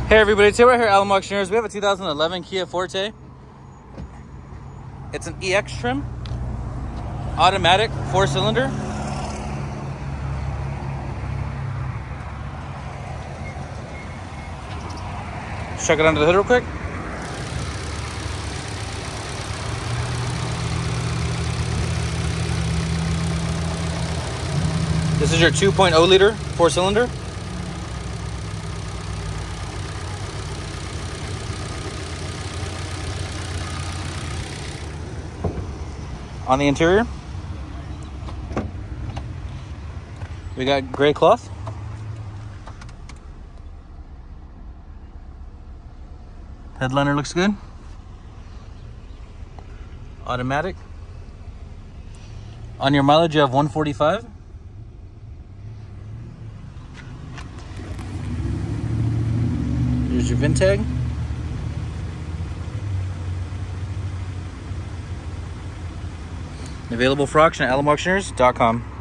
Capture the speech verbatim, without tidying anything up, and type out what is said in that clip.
Hey everybody, today we're here at Alamo Auctioneers. We have a two thousand eleven Kia Forte. It's an E X trim, automatic, four cylinder. Let's check it under the hood real quick. This is your two point oh liter four cylinder. On the interior, we got gray cloth. Headliner looks good. Automatic. On your mileage, you have one forty-five. Here's your VIN tag. Available for auction at alamo auctioneers dot com.